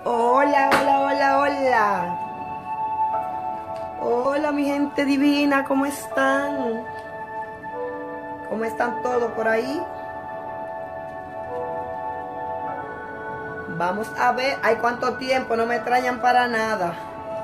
Hola, hola, hola, hola. Hola, mi gente divina, ¿cómo están? ¿Cómo están todos por ahí? Vamos a ver, ay, cuánto tiempo, no me extrañan para nada.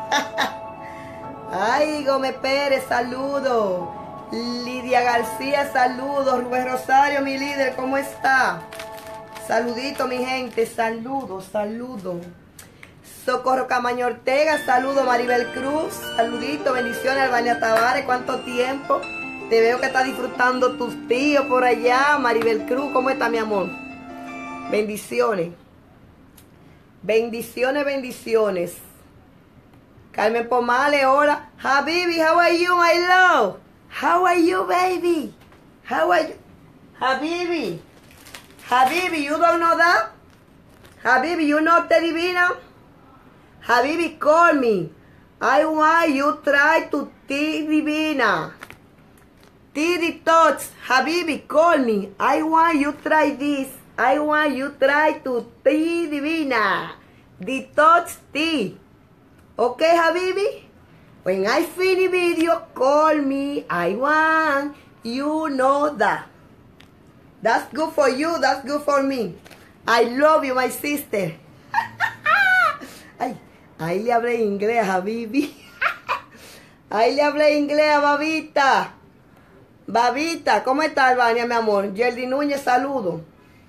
Ay, Gómez Pérez, saludo. Lidia García, saludos. Rubén Rosario, mi líder, ¿cómo está? Saludito, mi gente, saludos, saludos. Socorro Camaño Ortega, saludo. Maribel Cruz, saludito, bendiciones. Albania Tavares, ¿cuánto tiempo? Te veo que estás disfrutando tus tíos por allá. Maribel Cruz, ¿cómo está, mi amor? Bendiciones. Bendiciones, bendiciones. Carmen Pomale, hola. Habibi, how are you, my love? How are you, baby? How are you? Habibi. Habibi, you don't know that? Habibi, you know the divina? Habibi, call me. I want you try to tea divina. Tea detox. Habibi, call me. I want you try this. I want you try to tea divina. Detox tea. Okay, Habibi? When I finish video, call me. I want you know that. That's good for you. That's good for me. I love you, my sister. Ay, ahí le hablé inglés a Habibi. Ahí le hablé inglés a Babita. Babita, ¿cómo está, Albania, mi amor? Yerdy Núñez, saludo.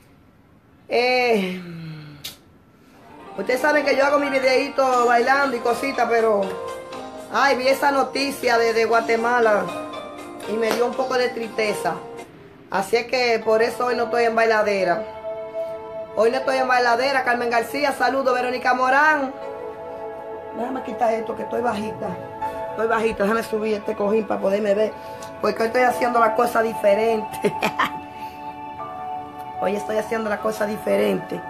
Ustedes saben que yo hago mi videito bailando y cositas, pero... Ay, vi esa noticia de Guatemala y me dio un poco de tristeza. Así es que por eso hoy no estoy en bailadera. Hoy no estoy en bailadera. Carmen García, saludo. Verónica Morán. Déjame quitar esto que estoy bajita. Estoy bajita, déjame subir este cojín para poderme ver. Porque hoy estoy haciendo la cosa diferente. Hoy estoy haciendo la cosa diferente.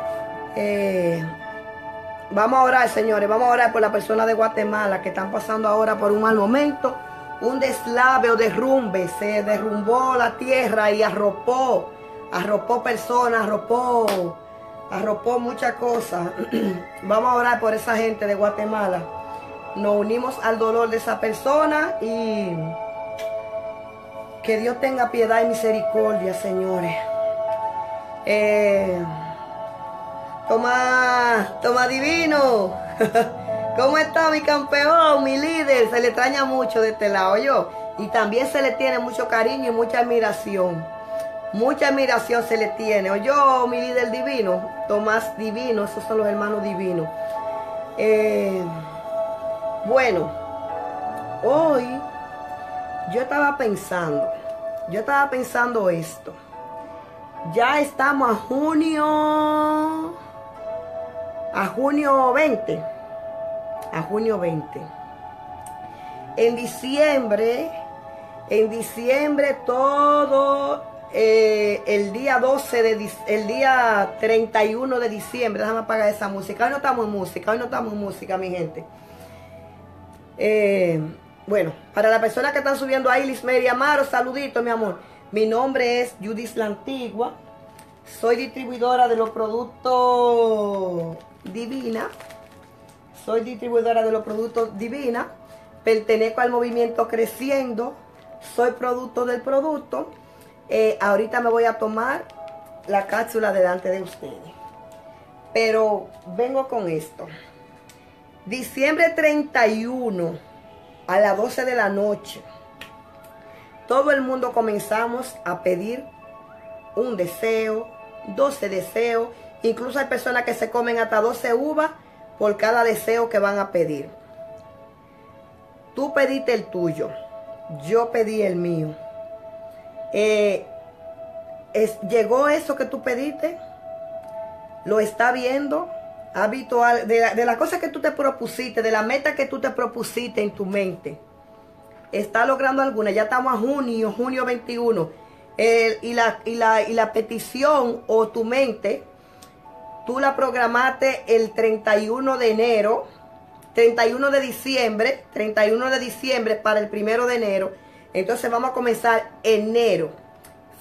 Vamos a orar, señores. Vamos a orar por las personas de Guatemala que están pasando ahora por un mal momento. Un deslave o derrumbe. Se derrumbó la tierra y arropó personas, arropó muchas cosas. Vamos a orar por esa gente de Guatemala. Nos unimos al dolor de esa persona y que Dios tenga piedad y misericordia, señores. Toma divino. ¿Cómo está mi campeón, mi líder? Se le extraña mucho de este lado, yo. Y también se le tiene mucho cariño y mucha admiración. Mucha admiración se le tiene. O yo, mi líder divino, Tomás Divino, esos son los hermanos divinos. Bueno, hoy yo estaba pensando esto. Ya estamos a junio 20. A junio 20. En diciembre todo el día 31 de diciembre, déjame apagar esa música. Hoy no estamos en música, mi gente. Bueno, para las personas que están subiendo ahí, Lismeri Amaro, saludito, mi amor. Mi nombre es Judith La Antigua. Soy distribuidora de los productos Divina. Pertenezco al movimiento Creciendo. Soy producto del producto. Ahorita me voy a tomar la cápsula delante de ustedes. Pero vengo con esto. Diciembre 31 a las 12 de la noche. Todo el mundo comenzamos a pedir un deseo, 12 deseos. Incluso hay personas que se comen hasta 12 uvas por cada deseo que van a pedir. Tú pediste el tuyo, yo pedí el mío. ¿Llegó eso que tú pediste? ¿Lo está viendo? ¿Has visto de las cosas que tú te propusiste, de la meta que tú te propusiste en tu mente? ¿Está logrando alguna? Ya estamos a junio 21. Y la petición o tu mente, tú la programaste el 31 de enero, 31 de diciembre para el 1 de enero. Entonces vamos a comenzar enero,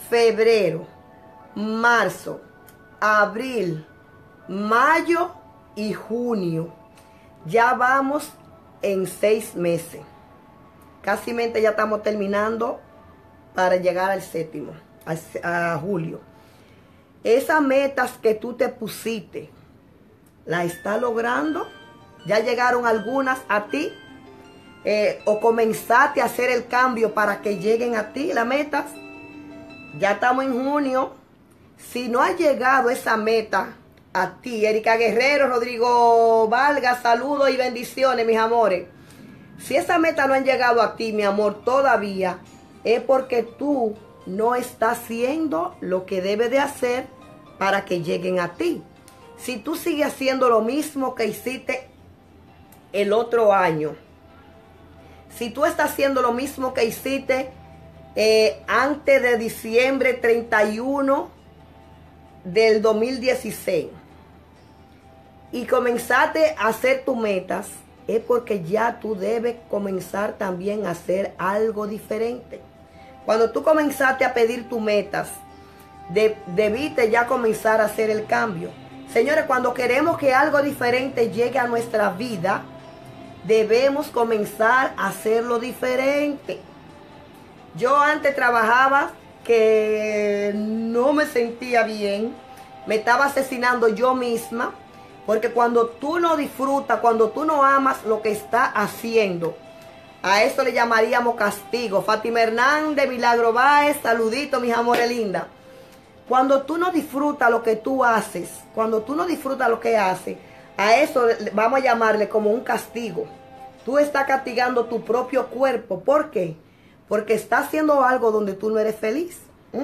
febrero, marzo, abril, mayo y junio. Ya vamos en 6 meses. Casi ya estamos terminando para llegar al séptimo, a julio. Esas metas que tú te pusiste, ¿las estás logrando? ¿Ya llegaron algunas a ti? ¿O comenzaste a hacer el cambio para que lleguen a ti las metas? Ya estamos en junio. Si no ha llegado esa meta a ti, Erika Guerrero, Rodrigo Vargas, saludos y bendiciones, mis amores. Si esa meta no han llegado a ti, mi amor, todavía, es porque tú no estás haciendo lo que debes de hacer para que lleguen a ti. Si tú sigues haciendo lo mismo que hiciste el otro año, si tú estás haciendo lo mismo que hiciste antes de diciembre 31 del 2016 y comenzaste a hacer tus metas, es porque ya tú debes comenzar también a hacer algo diferente. Cuando tú comenzaste a pedir tus metas, debiste ya comenzar a hacer el cambio. Señores, cuando queremos que algo diferente llegue a nuestra vida, debemos comenzar a hacerlo diferente. Yo antes trabajaba que no me sentía bien, me estaba asesinando yo misma, porque cuando tú no disfrutas, cuando tú no amas lo que estás haciendo, a eso le llamaríamos castigo. Fátima Hernández, Milagro Báez, saludito, mis amores lindas. Cuando tú no disfrutas lo que tú haces, cuando tú no disfrutas lo que haces, a eso vamos a llamarle como un castigo. Tú estás castigando tu propio cuerpo. ¿Por qué? Porque estás haciendo algo donde tú no eres feliz.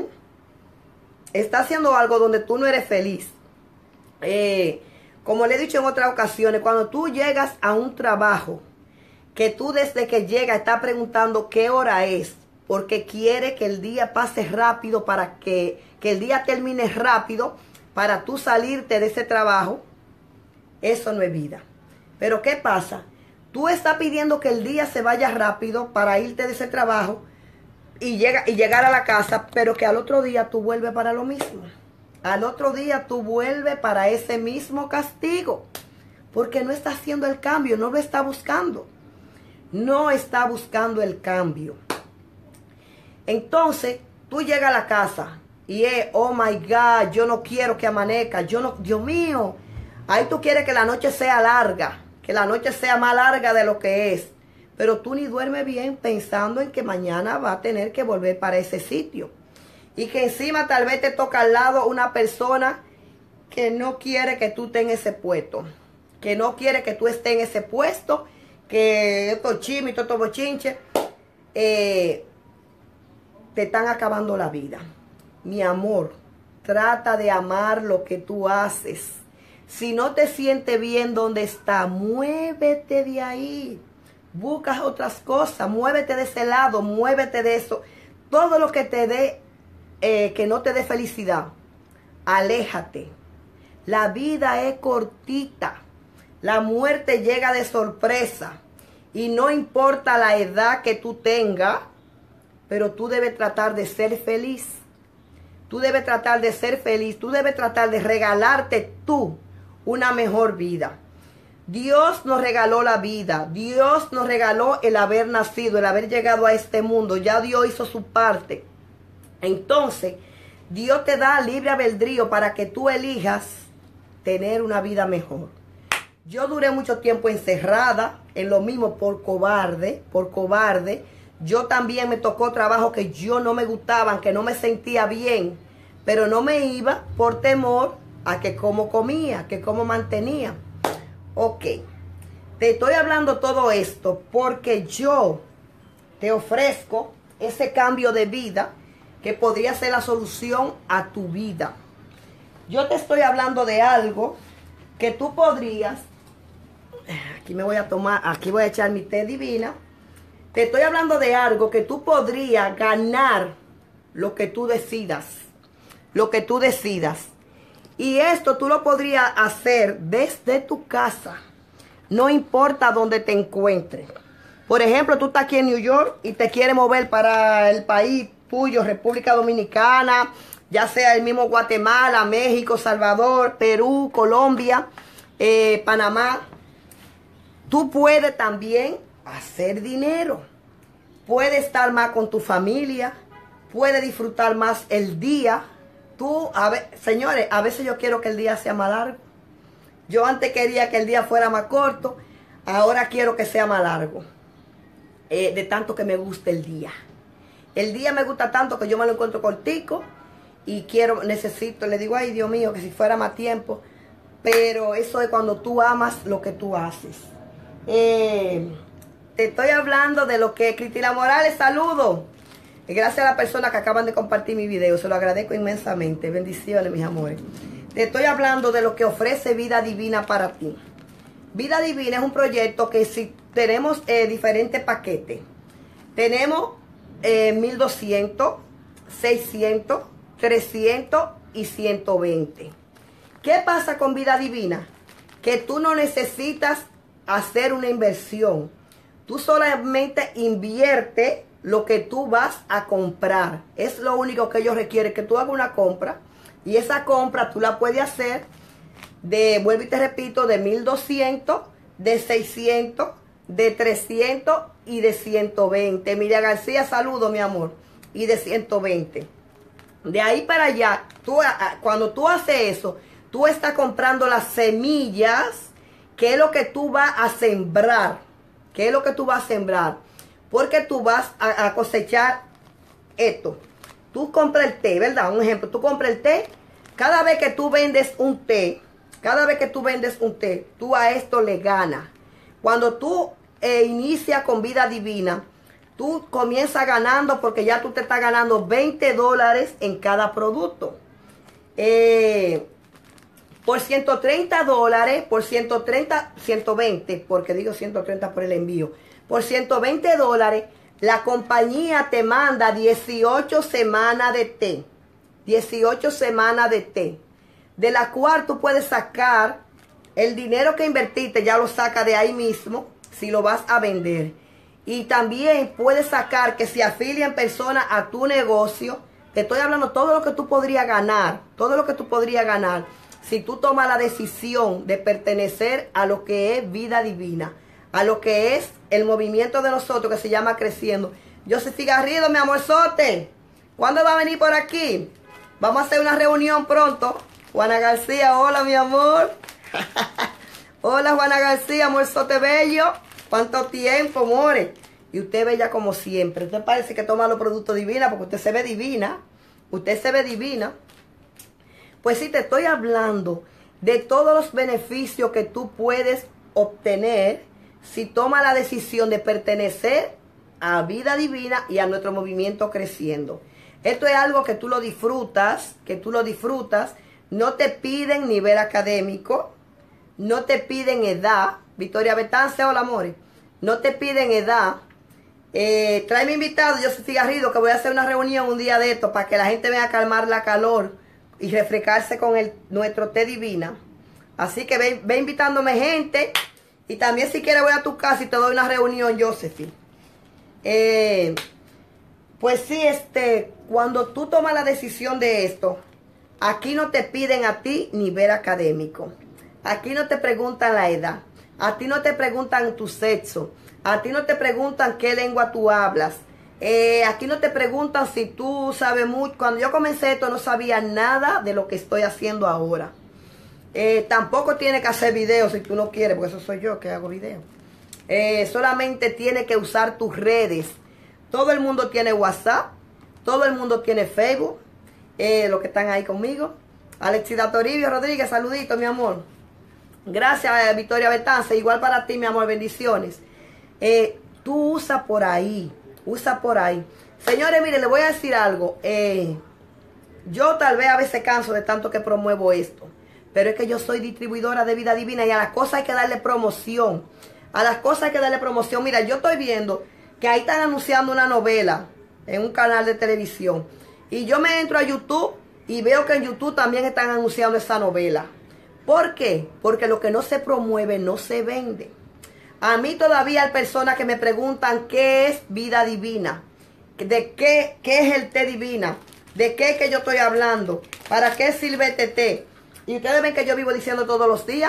Estás haciendo algo donde tú no eres feliz. Como le he dicho en otras ocasiones, cuando tú llegas a un trabajo, que tú desde que llegas estás preguntando qué hora es, porque quiere que el día pase rápido, para que el día termine rápido, para tú salirte de ese trabajo, eso no es vida. Pero ¿qué pasa? Tú estás pidiendo que el día se vaya rápido para irte de ese trabajo y llegar a la casa, pero que al otro día tú vuelves para lo mismo. Al otro día tú vuelves para ese mismo castigo, porque no está haciendo el cambio, no lo está buscando. No está buscando el cambio. Entonces, tú llegas a la casa y es, oh my God, yo no quiero que amanezca, Dios mío, ahí tú quieres que la noche sea larga, que la noche sea más larga de lo que es, pero tú ni duermes bien pensando en que mañana va a tener que volver para ese sitio. Y que encima tal vez te toca al lado una persona que no quiere que tú estés en ese puesto, que no quiere que tú estés en ese puesto, que estos chismes y estos bochinches te están acabando la vida. Mi amor, trata de amar lo que tú haces. Si no te sientes bien donde está, muévete de ahí. Busca otras cosas, muévete de ese lado, muévete de eso. Todo lo que te dé, que no te dé felicidad, aléjate. La vida es cortita. La muerte llega de sorpresa. Y no importa la edad que tú tengas, pero tú debes tratar de ser feliz. Tú debes tratar de ser feliz. Tú debes tratar de regalarte tú una mejor vida. Dios nos regaló la vida. Dios nos regaló el haber nacido, el haber llegado a este mundo. Ya Dios hizo su parte. Entonces, Dios te da libre albedrío para que tú elijas tener una vida mejor. Yo duré mucho tiempo encerrada en lo mismo por cobarde, Yo también me tocó trabajo que yo no me gustaban, que no me sentía bien, pero no me iba por temor a que cómo comía, que cómo mantenía. Ok, te estoy hablando todo esto porque yo te ofrezco ese cambio de vida que podría ser la solución a tu vida. Yo te estoy hablando de algo que tú podrías, aquí voy a echar mi té divina. Te estoy hablando de algo que tú podrías ganar lo que tú decidas. Lo que tú decidas. Y esto tú lo podrías hacer desde tu casa. No importa dónde te encuentres. Por ejemplo, tú estás aquí en New York y te quieres mover para el país tuyo, República Dominicana, ya sea el mismo Guatemala, México, Salvador, Perú, Colombia. Panamá, tú puedes también hacer dinero. Puedes estar más con tu familia, puedes disfrutar más el día. Señores, a veces yo quiero que el día sea más largo. Yo antes quería que el día fuera más corto, ahora quiero que sea más largo. De tanto que me gusta el día. El día me gusta tanto que yo me lo encuentro cortico y necesito, le digo, ay Dios mío, que si fuera más tiempo. Pero eso es cuando tú amas lo que tú haces. Te estoy hablando de lo que Cristina Morales, saludo. Gracias a las personas que acaban de compartir mi video, se lo agradezco inmensamente. Bendiciones, mis amores. Te estoy hablando de lo que ofrece Vida Divina para ti. Vida Divina es un proyecto que si tenemos diferentes paquetes. Tenemos 1200, 600, 300 y 120. ¿Qué pasa con Vida Divina? Que tú no necesitas hacer una inversión. Tú solamente invierte lo que tú vas a comprar. Es lo único que ellos requieren, que tú hagas una compra. Y esa compra tú la puedes hacer vuelvo y te repito, de 1200, de 600, de 300 y de 120. Miriam García, saludo, mi amor. Y de 120. De ahí para allá, cuando tú haces eso, tú estás comprando las semillas, que es lo que tú vas a sembrar. ¿Qué es lo que tú vas a sembrar? Porque tú vas a cosechar esto. Tú compras el té, ¿verdad? Un ejemplo, tú compras el té. Cada vez que tú vendes un té, tú a esto le ganas. Cuando tú inicias con Vida Divina, tú comienzas ganando porque ya tú te estás ganando $20 en cada producto. Por $130, por 130, 120, porque digo 130 por el envío. Por $120, la compañía te manda 18 semanas de té. 18 semanas de té. De la cual tú puedes sacar el dinero que invertiste, ya lo sacas de ahí mismo, si lo vas a vender. Y también puedes sacar que se afilien personas a tu negocio. Te estoy hablando todo lo que tú podrías ganar, si tú tomas la decisión de pertenecer a lo que es Vida Divina, a lo que es el movimiento de nosotros que se llama Creciendo. Josephy Garrido, mi amorzote, ¿cuándo va a venir por aquí? Vamos a hacer una reunión pronto. Juana García, hola mi amor. Hola Juana García, amorzote bello. ¿Cuánto tiempo, more? Y usted bella como siempre. Usted parece que toma los productos divinos porque usted se ve divina. Usted se ve divina. Pues sí, te estoy hablando de todos los beneficios que tú puedes obtener si tomas la decisión de pertenecer a Vida Divina y a nuestro movimiento Creciendo. Esto es algo que tú lo disfrutas, No te piden nivel académico, no te piden edad. Victoria Betance, hola amores. No te piden edad. Tráeme invitado, Josephy Garrido, que voy a hacer una reunión un día de esto para que la gente venga a calmar la calor y refrescarse con nuestro té divina. Así que ve invitándome gente. Y también si quieres voy a tu casa y te doy una reunión, Josephy. Pues sí, cuando tú tomas la decisión de esto, aquí no te piden a ti nivel académico. Aquí no te preguntan la edad. A ti no te preguntan tu sexo. A ti no te preguntan qué lengua tú hablas. Aquí no te preguntan si tú sabes mucho. Cuando yo comencé esto no sabía nada de lo que estoy haciendo ahora. Tampoco tienes que hacer videos si tú no quieres, porque eso soy yo que hago videos. Solamente tienes que usar tus redes. Todo el mundo tiene WhatsApp. Todo el mundo tiene Facebook. Los que están ahí conmigo. Alexida Toribio Rodríguez, saludito, mi amor. Gracias, Victoria Betance. Igual para ti, mi amor, bendiciones. Tú usa por ahí. Señores, miren, les voy a decir algo. Yo tal vez a veces canso de tanto que promuevo esto. Pero es que yo soy distribuidora de Vida Divina y a las cosas hay que darle promoción. Mira, yo estoy viendo que ahí están anunciando una novela en un canal de televisión. Y yo me entro a YouTube y veo que en YouTube también están anunciando esa novela. ¿Por qué? Porque lo que no se promueve no se vende. A mí todavía hay personas que me preguntan qué es Vida Divina. ¿De qué es el té divina? ¿De qué es que yo estoy hablando? ¿Para qué sirve este té? Y ustedes ven que yo vivo diciendo todos los días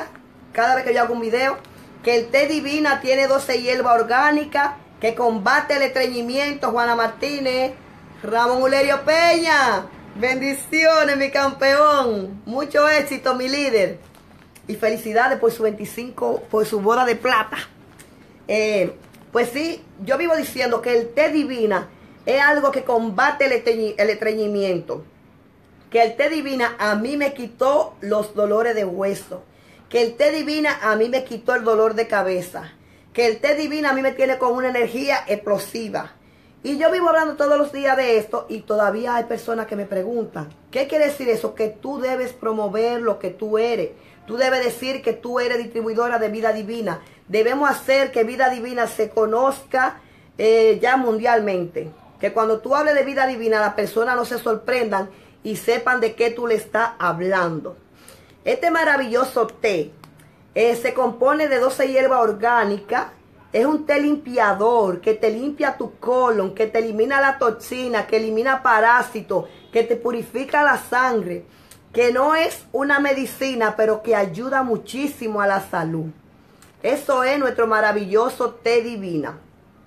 cada vez que yo hago un video, que el té divina tiene 12 hierbas orgánicas, que combate el estreñimiento. Juana Martínez, Ramón Ulerio Peña, bendiciones mi campeón, mucho éxito mi líder, y felicidades por su 25, por su boda de plata. Pues sí, yo vivo diciendo que el té divina es algo que combate el estreñimiento, que el té divina a mí me quitó los dolores de hueso, que el té divina a mí me quitó el dolor de cabeza, que el té divina a mí me tiene con una energía explosiva. Y yo vivo hablando todos los días de esto y todavía hay personas que me preguntan, ¿qué quiere decir eso? Que tú debes promover lo que tú eres. Tú debes decir que tú eres distribuidora de vida divina. Debemos hacer que vida divina se conozca ya mundialmente. Que cuando tú hables de vida divina, las personas no se sorprendan y sepan de qué tú le estás hablando. Este maravilloso té se compone de 12 hierbas orgánicas. Es un té limpiador que te limpia tu colon, que te elimina la toxina, que elimina parásitos, que te purifica la sangre, que no es una medicina, pero que ayuda muchísimo a la salud. Eso es nuestro maravilloso té divina.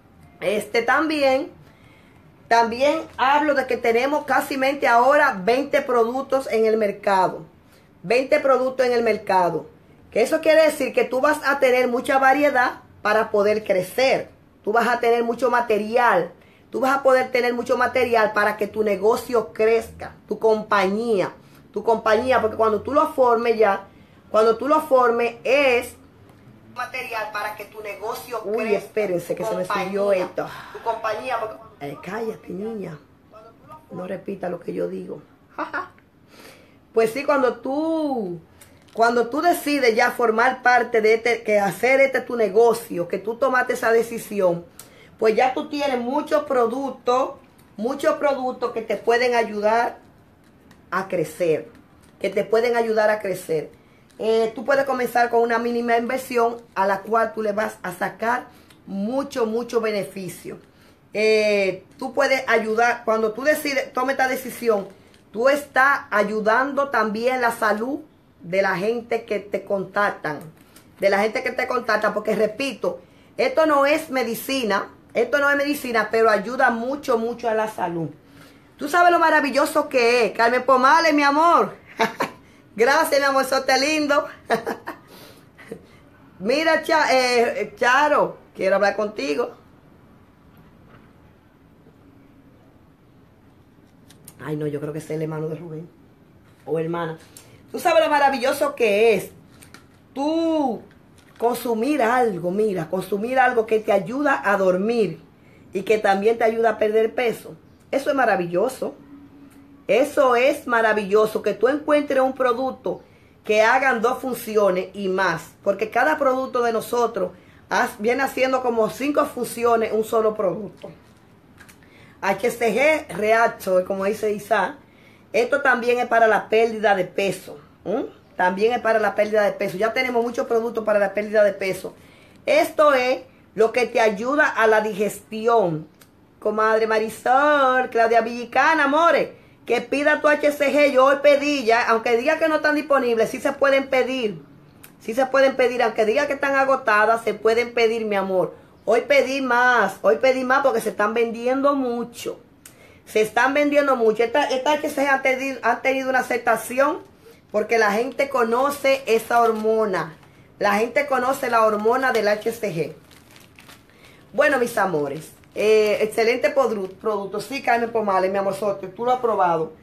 También hablo de que tenemos casi ahora 20 productos en el mercado. 20 productos en el mercado. Que eso quiere decir que tú vas a tener mucha variedad para poder crecer. Tú vas a tener mucho material. Tú vas a poder tener mucho material para que tu negocio crezca. Tu compañía, porque cuando tú lo formes es material para que tu negocio crezca. Uy, espérense que se me subió esto. Tu compañía, porque... cállate, niña. No repita lo que yo digo. Pues sí, cuando tú decides ya formar parte de que hacer tu negocio, que tú tomaste esa decisión, pues ya tú tienes muchos productos que te pueden ayudar a crecer, tú puedes comenzar con una mínima inversión a la cual tú le vas a sacar mucho beneficio. Tú puedes ayudar, cuando tú tomes esta decisión, tú estás ayudando también la salud de la gente que te contactan, porque repito, esto no es medicina, pero ayuda mucho a la salud. Tú sabes lo maravilloso que es, Carmen Pomales, mi amor. Gracias, mi amor, sote lindo. Mira, Charo, quiero hablar contigo. Ay, no, yo creo que es el hermano de Rubén, o hermana. Tú sabes lo maravilloso que es tú consumir algo, consumir algo que te ayuda a dormir y que también te ayuda a perder peso. Eso es maravilloso. Eso es maravilloso, que tú encuentres un producto que hagan 2 funciones y más. Porque cada producto de nosotros viene haciendo como 5 funciones un solo producto. HCG Reactor, como dice Isa. Esto también es para la pérdida de peso. También es para la pérdida de peso. Ya tenemos muchos productos para la pérdida de peso. Esto es lo que te ayuda a la digestión. Comadre Marisol, Claudia Villicana, amores, que pida tu HCG. Yo hoy pedí ya, aunque diga que no están disponibles, sí se pueden pedir. Sí se pueden pedir, aunque diga que están agotadas, se pueden pedir, mi amor. Hoy pedí más porque se están vendiendo mucho. Esta HCG ha tenido una aceptación porque la gente conoce esa hormona. La gente conoce la hormona del HCG. Bueno, mis amores, excelente producto. Sí, Carmen Pomales, mi amor, tú lo has probado.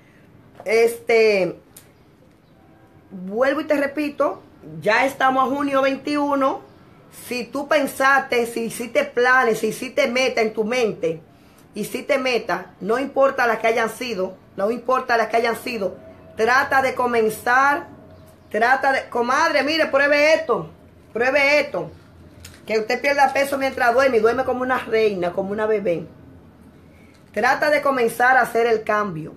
Vuelvo y te repito, ya estamos a junio 21. Si tú pensaste, si hiciste planes, si hiciste meta en tu mente, no importa las que hayan sido, trata de comenzar, comadre, mire, pruebe esto, que usted pierda peso mientras duerme, y duerme como una reina, como una bebé. Trata de comenzar a hacer el cambio,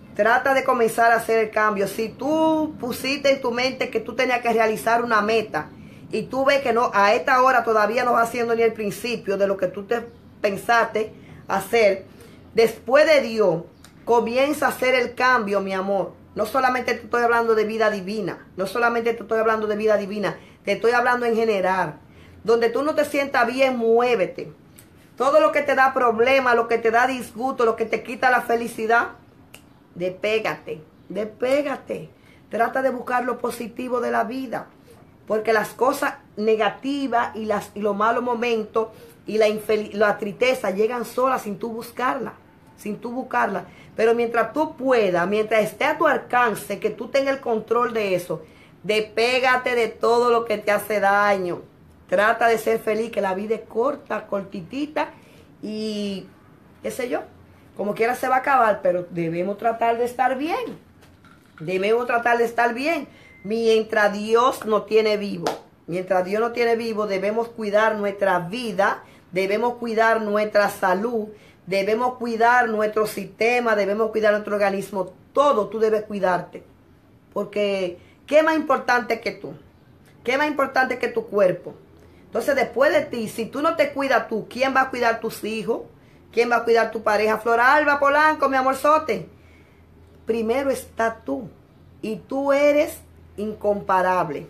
Si tú pusiste en tu mente que tú tenías que realizar una meta, y tú ves que no, a esta hora todavía no vas haciendo ni el principio de lo que tú te pensaste hacer, después de Dios, comienza a hacer el cambio, mi amor. No solamente te estoy hablando de vida divina, Te estoy hablando en general. Donde tú no te sientas bien, muévete. Todo lo que te da problemas, lo que te da disgusto, lo que te quita la felicidad, despégate, despégate. Trata de buscar lo positivo de la vida. Porque las cosas negativas y los malos momentos y la tristeza llegan solas sin tú buscarla. Sin tú buscarla. Pero mientras tú puedas, mientras esté a tu alcance, que tú tengas el control de eso, despégate de todo lo que te hace daño. Trata de ser feliz, que la vida es corta, cortitita y qué sé yo, como quiera se va a acabar, pero debemos tratar de estar bien. Debemos tratar de estar bien mientras Dios nos tiene vivo. Mientras Dios nos tiene vivo, debemos cuidar nuestra vida, debemos cuidar nuestra salud, debemos cuidar nuestro sistema, debemos cuidar nuestro organismo. Todo tú debes cuidarte. Porque, ¿qué más importante que tú? ¿Qué más importante que tu cuerpo? Entonces, después de ti, si tú no te cuidas tú, ¿quién va a cuidar tus hijos? ¿Quién va a cuidar tu pareja? Flora Alba Polanco, mi amorzote. Primero está tú. Y tú eres incomparable.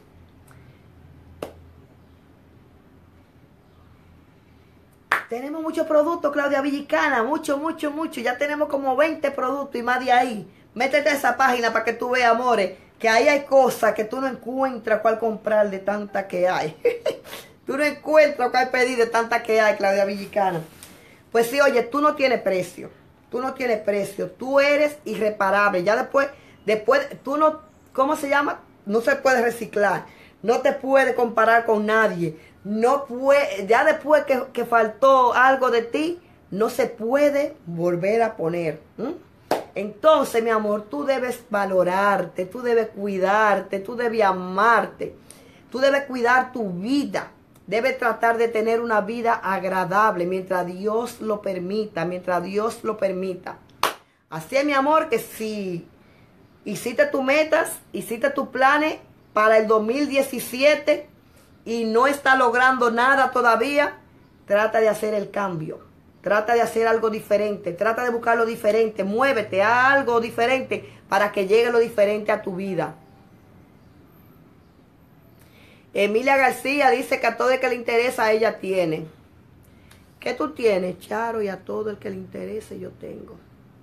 Tenemos muchos productos, Claudia Villicana. Mucho. Ya tenemos como 20 productos y más de ahí. Métete a esa página para que tú veas, amores, que ahí hay cosas que tú no encuentras cuál comprar de tantas que hay. Tú no encuentras cuál pedir de tantas que hay, Claudia Villicana. Pues sí, oye, tú no tienes precio. Tú no tienes precio. Tú eres irreparable. Ya después, tú no, ¿cómo se llama? No se puede reciclar. No te puede comparar con nadie. No puede, ya después que faltó algo de ti, no se puede volver a poner. Entonces, mi amor, tú debes valorarte, tú debes cuidarte, tú debes amarte. Tú debes cuidar tu vida. Debes tratar de tener una vida agradable mientras Dios lo permita, mientras Dios lo permita. Así es, mi amor, que si hiciste tus metas, hiciste tus planes para el 2017 y no está logrando nada todavía, trata de hacer el cambio. Trata de hacer algo diferente, trata de buscar lo diferente, muévete a algo diferente para que llegue lo diferente a tu vida. Emilia García dice que a todo el que le interesa ella tiene. ¿Qué tú tienes, Charo? Y a todo el que le interese yo tengo.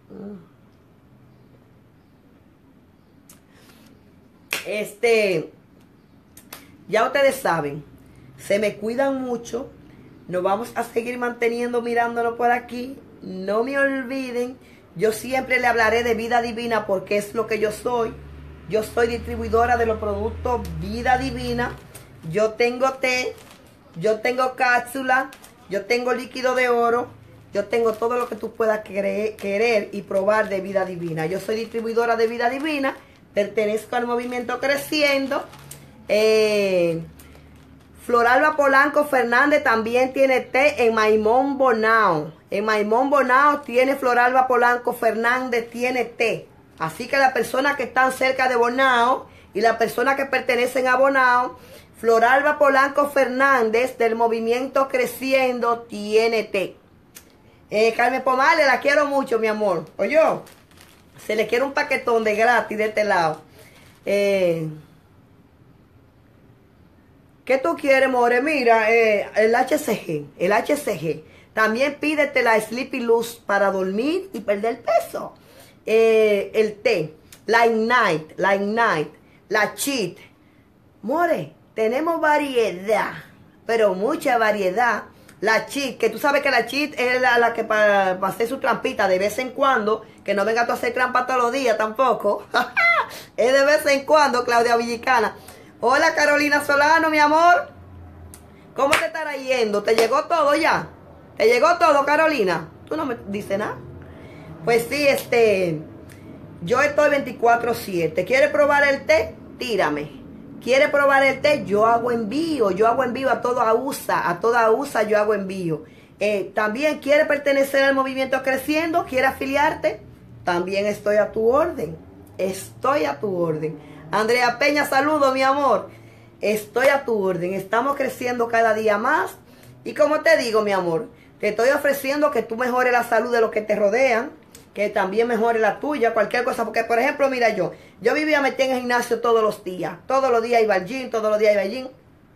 Ya ustedes saben, se me cuidan mucho. Nos vamos a seguir manteniendo mirándolo por aquí. No me olviden, yo siempre le hablaré de Vida Divina porque es lo que yo soy. Yo soy distribuidora de los productos Vida Divina. Yo tengo té, yo tengo cápsula, yo tengo líquido de oro, yo tengo todo lo que tú puedas querer y probar de Vida Divina. Yo soy distribuidora de Vida Divina, pertenezco al movimiento Creciendo. Floralba Polanco Fernández también tiene té en Maimón Bonao. En Maimón Bonao tiene Floralba Polanco Fernández, tiene té. Así que las personas que están cerca de Bonao y las personas que pertenecen a Bonao, Floralba Polanco Fernández del movimiento Creciendo tiene té. Carmen Pomales, la quiero mucho, mi amor. Oye, se le quiere un paquetón de gratis de este lado. ¿Qué tú quieres, more? Mira, el HCG. También pídete la Sleepy Luz para dormir y perder peso. El té, la Ignite, la Cheat. More, tenemos variedad, pero mucha variedad. La Cheat, que tú sabes que la Cheat es la que para hacer su trampita de vez en cuando, que no venga tú a hacer trampa todos los días tampoco. Es de vez en cuando, Claudia Villicana. Hola, Carolina Solano, mi amor. ¿Cómo te estará yendo? ¿Te llegó todo ya? ¿Te llegó todo, Carolina? Tú no me dices nada. Pues sí, yo estoy 24/7. ¿Quieres probar el té? Tírame. ¿Quieres probar el té? Yo hago envío a toda USA yo hago envío. También ¿quieres pertenecer al movimiento Creciendo? ¿Quieres afiliarte? También estoy a tu orden. Andrea Peña, saludo, mi amor. Estoy a tu orden. Estamos creciendo cada día más. Y como te digo, mi amor, te estoy ofreciendo que tú mejores la salud de los que te rodean, que también mejore la tuya, cualquier cosa. Porque, por ejemplo, mira, yo vivía metida en el gimnasio todos los días. Todos los días iba al gym,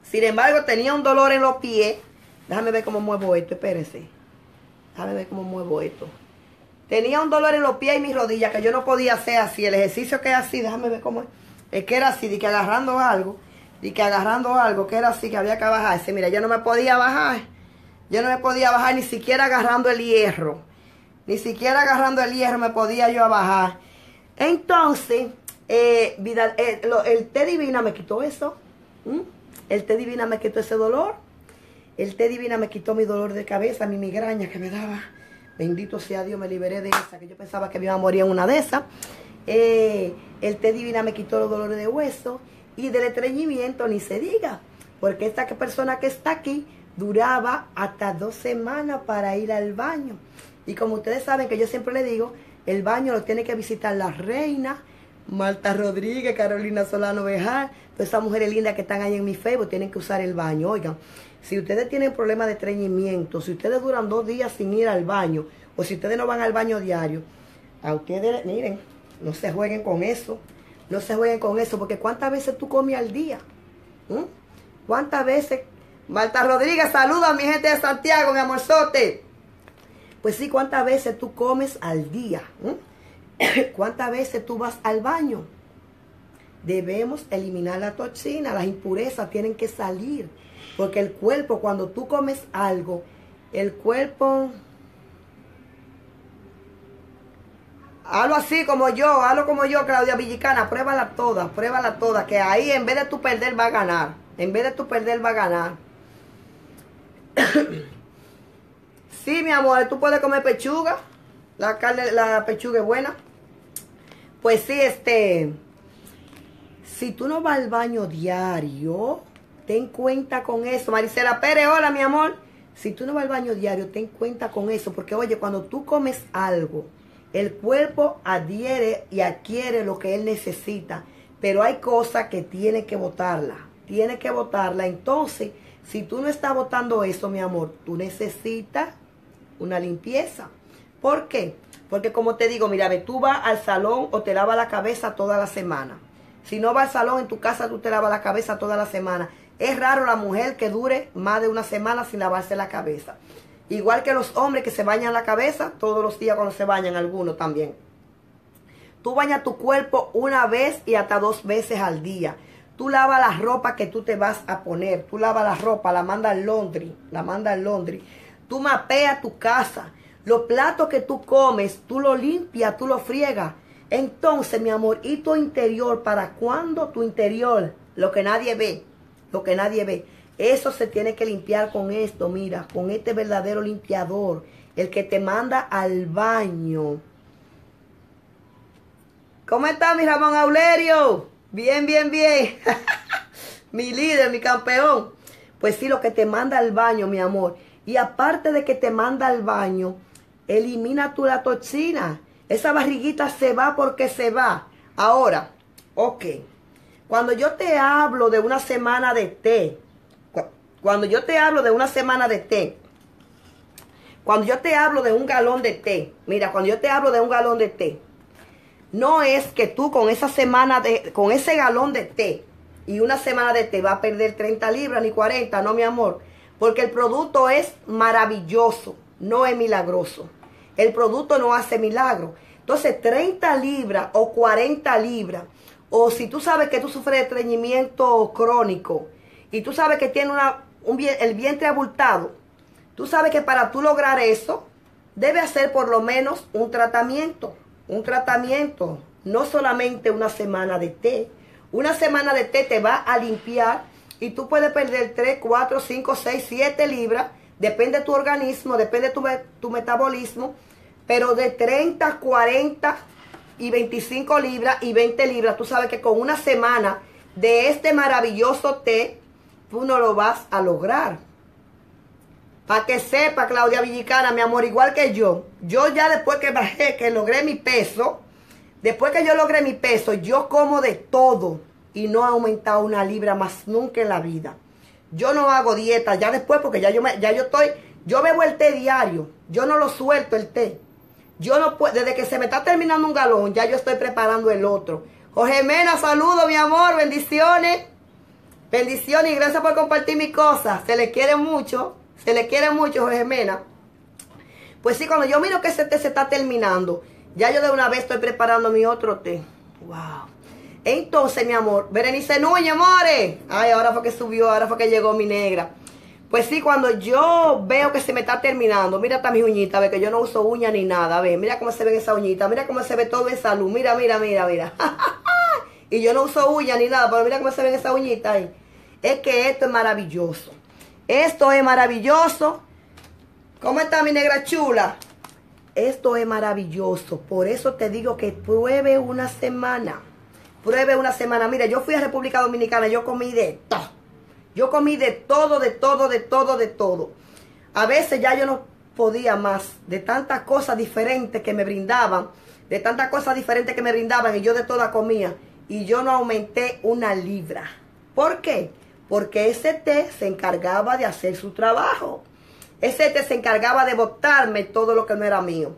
Sin embargo, tenía un dolor en los pies. Déjame ver cómo muevo esto, espérense. Déjame ver cómo muevo esto. Tenía un dolor en los pies y mis rodillas que yo no podía hacer así. El ejercicio que es así, déjame ver cómo es. Es que era así, de que agarrando algo. De que agarrando algo, que era así, que había que bajarse. Mira, yo no me podía bajar. Yo no me podía bajar ni siquiera agarrando el hierro. Ni siquiera agarrando el hierro me podía yo bajar. Entonces, el té divina me quitó eso. El té divina me quitó ese dolor. El té divina me quitó mi dolor de cabeza, mi migraña que me daba. Bendito sea Dios, me liberé de esa, que yo pensaba que me iba a morir en una de esas. El té divina me quitó los dolores de hueso. Y del estreñimiento ni se diga. Porque esta persona que está aquí duraba hasta 2 semanas para ir al baño. Y como ustedes saben que yo siempre le digo, el baño lo tiene que visitar la reina, Marta Rodríguez, Carolina Solano Bejar, todas esas mujeres lindas que están ahí en mi Facebook tienen que usar el baño. Oigan, si ustedes tienen problemas de estreñimiento, si ustedes duran 2 días sin ir al baño, o si ustedes no van al baño diario, a ustedes, miren, no se jueguen con eso. No se jueguen con eso, porque ¿cuántas veces tú comes al día? ¿Cuántas veces? Marta Rodríguez, saluda a mi gente de Santiago, mi amorzote. Pues sí, ¿cuántas veces tú comes al día? ¿Cuántas veces tú vas al baño? Debemos eliminar la toxina, las impurezas tienen que salir. Porque el cuerpo, cuando tú comes algo, el cuerpo... Hazlo así como yo, Claudia Villicana, pruébala toda, que ahí en vez de tú perder va a ganar. En vez de tú perder va a ganar. Sí, mi amor, tú puedes comer pechuga. La carne, la pechuga es buena. Pues sí, si tú no vas al baño diario, ten cuenta con eso. Maricela Pérez, hola, mi amor. Si tú no vas al baño diario, ten cuenta con eso. Porque, oye, cuando tú comes algo, el cuerpo adhiere y adquiere lo que él necesita. Pero hay cosas que tiene que botarla. Tiene que botarla. Entonces, si tú no estás botando eso, mi amor, tú necesitas una limpieza. ¿Por qué? Porque como te digo, mira, tú vas al salón o te lavas la cabeza toda la semana. Si no vas al salón, en tu casa tú te lavas la cabeza toda la semana. Es raro la mujer que dure más de una semana sin lavarse la cabeza. Igual que los hombres que se bañan la cabeza todos los días cuando se bañan, algunos también. Tú bañas tu cuerpo 1 vez y hasta 2 veces al día. Tú lavas la ropa que tú te vas a poner. Tú lavas la ropa, la mandas al laundry. Tú mapeas tu casa. Los platos que tú comes, tú lo limpias, tú lo friegas. Entonces, mi amor, ¿y tu interior? ¿Para cuándo tu interior? Lo que nadie ve. Eso se tiene que limpiar con esto, mira, con este verdadero limpiador, el que te manda al baño. ¿Cómo está mi Ramón Aulerio? Bien. Mi líder, mi campeón. Pues sí, lo que te manda al baño, mi amor. Y aparte de que te manda al baño, elimina tú la toxina. Esa barriguita se va porque se va. Ahora, ok. Cuando yo te hablo de una semana de té, cuando yo te hablo de una semana de té, cuando yo te hablo de un galón de té, mira, cuando yo te hablo de un galón de té, no es que tú con con ese galón de té y una semana de té vas a perder 30 libras ni 40, no, mi amor, porque el producto es maravilloso, no es milagroso. El producto no hace milagro. Entonces, 30 libras o 40 libras, o si tú sabes que tú sufres de estreñimiento crónico y tú sabes que tienes el vientre abultado, tú sabes que para tú lograr eso, debe hacer por lo menos un tratamiento, no solamente una semana de té. Una semana de té te va a limpiar y tú puedes perder 3, 4, 5, 6, 7 libras, depende de tu organismo, depende de tu metabolismo, pero de 30, 40 y 25 libras y 20 libras, tú sabes que con una semana de este maravilloso té, tú no lo vas a lograr. Para que sepa, Claudia Villicana, mi amor, igual que yo ya después que bajé, que logré mi peso, yo como de todo y no he aumentado 1 libra más nunca en la vida. Yo no hago dieta ya después porque yo bebo el té diario, yo no lo suelto el té. Yo no puedo, desde que se me está terminando un galón, ya yo estoy preparando el otro. Jorge Mena, saludos, mi amor, bendiciones. Bendiciones y gracias por compartir mis cosas. Se le quiere mucho. Se le quiere mucho, Jorge Mena. Pues sí, cuando yo miro que ese té se está terminando, ya yo de una vez estoy preparando mi otro té. Wow. Entonces, mi amor, Berenice Núñez, amores. Ay, ahora fue que subió, ahora fue que llegó mi negra. Pues sí, cuando yo veo que se me está terminando, mira hasta mis uñitas, ve que yo no uso uñas ni nada, ve, mira cómo se ven esas uñitas, mira cómo se ve todo en salud, mira, mira, mira, mira. Y yo no uso uñas ni nada, pero mira cómo se ven esas uñitas ahí. Es que esto es maravilloso. Esto es maravilloso. ¿Cómo está mi negra chula? Esto es maravilloso. Por eso te digo que pruebe una semana. Pruebe una semana. Mira, yo fui a República Dominicana, yo comí de todo. Yo comí de todo, de todo, de todo, de todo. A veces ya yo no podía más de tantas cosas diferentes que me brindaban. De tantas cosas diferentes que me brindaban y yo de todas comía. Y yo no aumenté una libra. ¿Por qué? Porque ese té se encargaba de hacer su trabajo. Ese té se encargaba de botarme todo lo que no era mío.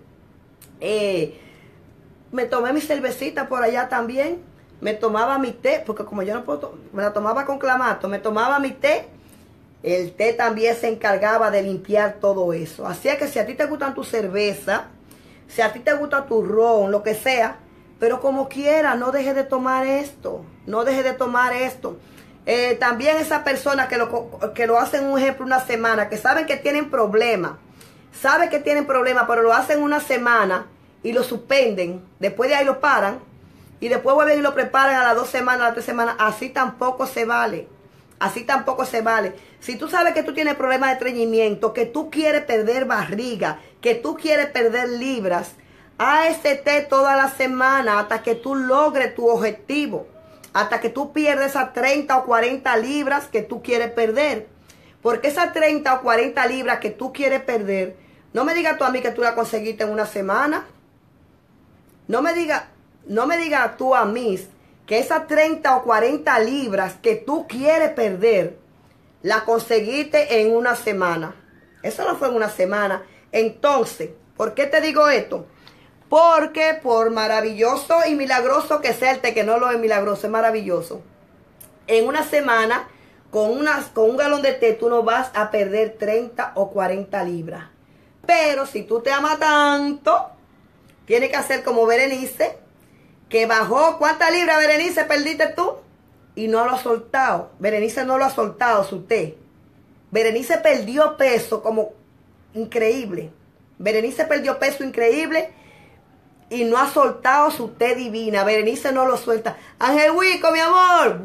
Me tomé mi cervecita por allá también. Me tomaba mi té, porque como yo no puedo, me la tomaba con clamato, me tomaba mi té. El té también se encargaba de limpiar todo eso. Así es que si a ti te gustan tu cerveza, si a ti te gusta tu ron, lo que sea, pero como quiera, no dejes de tomar esto. No dejes de tomar esto. También esas personas que lo hacen, un ejemplo, una semana, que saben que tienen problemas, pero lo hacen una semana y lo suspenden, después de ahí lo paran, y después vuelven y lo preparan a las 2 semanas, a las 3 semanas, así tampoco se vale. Así tampoco se vale. Si tú sabes que tú tienes problemas de estreñimiento, que tú quieres perder barriga, que tú quieres perder libras, haz ese té toda la semana hasta que tú logres tu objetivo. Hasta que tú pierdes esas 30 o 40 libras que tú quieres perder. Porque esas 30 o 40 libras que tú quieres perder, no me digas tú a mí que tú la conseguiste en una semana. No me digas tú a mí que esas 30 o 40 libras que tú quieres perder, la conseguiste en una semana. Eso no fue en una semana. Entonces, ¿por qué te digo esto? Porque por maravilloso y milagroso que sea el té, que no lo es milagroso, es maravilloso. En una semana, con un galón de té, tú no vas a perder 30 o 40 libras. Pero si tú te amas tanto, tienes que hacer como Berenice, que bajó. ¿Cuántas libras, Berenice, perdiste tú? Y no lo ha soltado. Berenice no lo ha soltado, su té. Berenice perdió peso como increíble. Berenice perdió peso increíble y no ha soltado su té divina. Berenice no lo suelta. Ángel Wico, mi amor.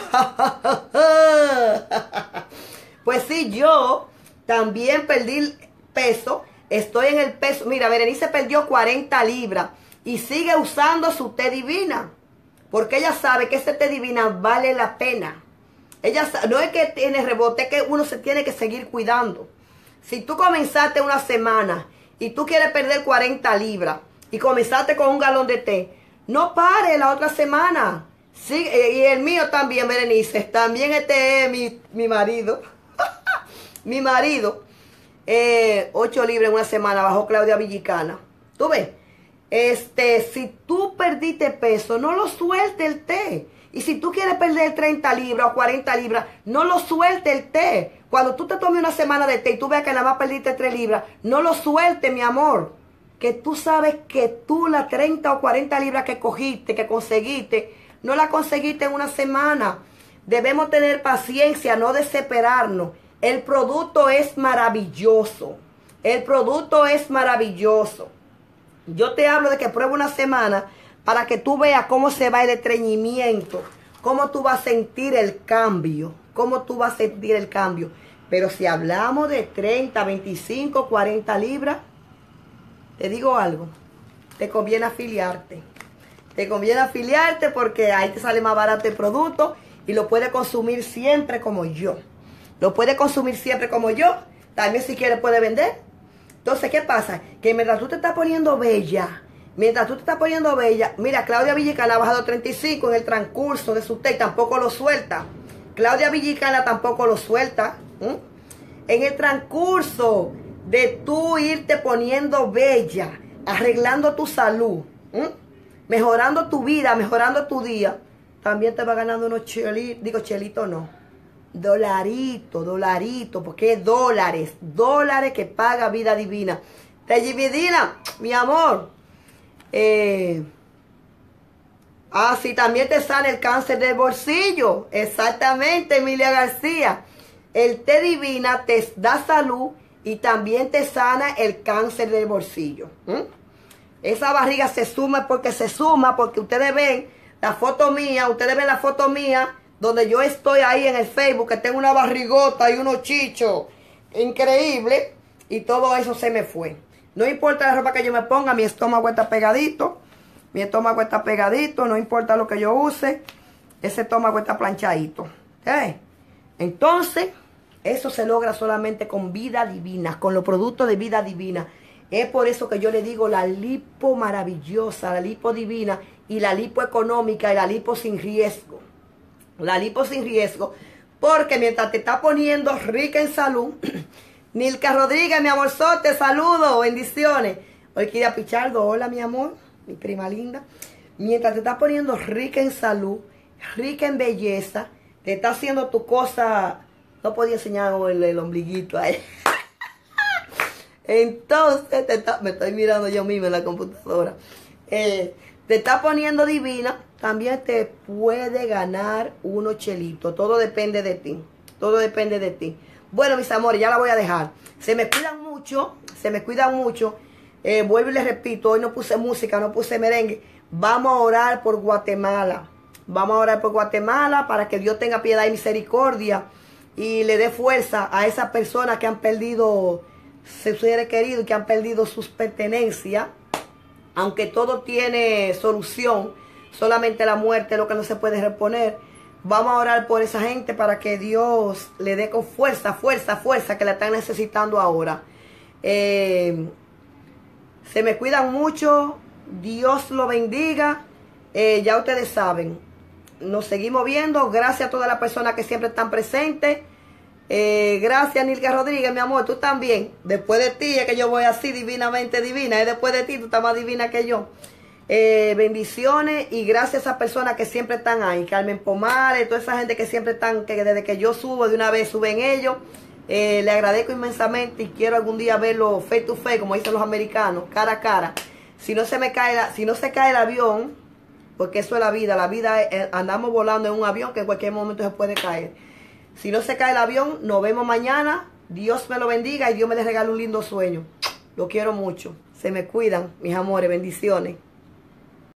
Pues sí, yo también perdí peso. Estoy en el peso. Mira, Berenice perdió 40 libras y sigue usando su té divina. Porque ella sabe que ese té divina vale la pena. Ella sabe, no es que tiene rebote, es que uno se tiene que seguir cuidando. Si tú comenzaste una semana y tú quieres perder 40 libras y comenzaste con un galón de té, no pares la otra semana. Sí, y el mío también, Berenice. También este es mi marido. Mi marido. 8 libras en una semana bajó Claudia Villicana. ¿Tú ves? Si tú perdiste peso, no lo suelte el té. Y si tú quieres perder 30 libras o 40 libras, no lo suelte el té. Cuando tú te tomes una semana de té y tú veas que nada más perdiste 3 libras, no lo suelte, mi amor. Que tú sabes que tú las 30 o 40 libras que cogiste, que conseguiste, no la conseguiste en una semana. Debemos tener paciencia, no desesperarnos. El producto es maravilloso. El producto es maravilloso. Yo te hablo de que pruebe una semana para que tú veas cómo se va el estreñimiento, cómo tú vas a sentir el cambio, cómo tú vas a sentir el cambio. Pero si hablamos de 30, 25, 40 libras, te digo algo, te conviene afiliarte. Te conviene afiliarte porque ahí te sale más barato el producto y lo puedes consumir siempre como yo. Lo puedes consumir siempre como yo. También si quieres puedes vender. Entonces, ¿qué pasa? Que mientras tú te estás poniendo bella, mira, Claudia Villicana ha bajado 35 en el transcurso de su té y tampoco lo suelta. Claudia Villicana tampoco lo suelta. En el transcurso de tú irte poniendo bella, arreglando tu salud, mejorando tu vida, mejorando tu día, también te va ganando unos chelitos, chelitos no, Dolarito, porque es dólares que paga Vida Divina. Tejibidina, mi amor. Sí, también te sana el cáncer del bolsillo. Exactamente, Emilia García. El té divina te da salud y también te sana el cáncer del bolsillo. Esa barriga se suma porque ustedes ven la foto mía, donde yo estoy ahí en el Facebook, que tengo una barrigota y unos chichos increíble, y todo eso se me fue. No importa la ropa que yo me ponga, mi estómago está pegadito, no importa lo que yo use, ese estómago está planchadito. Entonces, eso se logra solamente con Vida Divina, con los productos de Vida Divina. Es por eso que yo le digo la lipo maravillosa, la lipo divina y la lipo económica y la lipo sin riesgo. La lipo sin riesgo, porque mientras te está poniendo rica en salud, Nilka Rodríguez, mi amor, te saludo, bendiciones. Orquídea Pichardo, hola mi amor, mi prima linda. Mientras te está poniendo rica en salud, rica en belleza, te está haciendo tu cosa. No podía enseñar el ombliguito ahí. Entonces, me estoy mirando yo misma en la computadora. Te está poniendo divina, también te puede ganar unos chelitos. Todo depende de ti. Todo depende de ti. Bueno, mis amores, ya la voy a dejar. Se me cuidan mucho. Vuelvo y les repito, hoy no puse música, no puse merengue. Vamos a orar por Guatemala. Vamos a orar por Guatemala para que Dios tenga piedad y misericordia y le dé fuerza a esas personas que han perdido sus seres queridos, que han perdido sus pertenencias. Aunque todo tiene solución, solamente la muerte es lo que no se puede reponer. Vamos a orar por esa gente para que Dios le dé con fuerza, que la están necesitando ahora. Se me cuidan mucho. Dios lo bendiga. Ya ustedes saben. Nos seguimos viendo. Gracias a todas las personas que siempre están presentes. Gracias, Nilka Rodríguez, mi amor, tú también. Después de ti es que yo voy así divinamente divina. Después de ti tú estás más divina que yo. Bendiciones y gracias a esas personas que siempre están ahí. Carmen Pomales, toda esa gente que siempre están, que desde que yo subo de una vez suben ellos. Le agradezco inmensamente y quiero algún día verlo face to face, como dicen los americanos, cara a cara. Si no se cae el avión, porque eso es la vida. La vida es, andamos volando en un avión que en cualquier momento se puede caer. Si no se cae el avión, nos vemos mañana. Dios me lo bendiga y Dios me les regale un lindo sueño. Lo quiero mucho. Se me cuidan, mis amores. Bendiciones.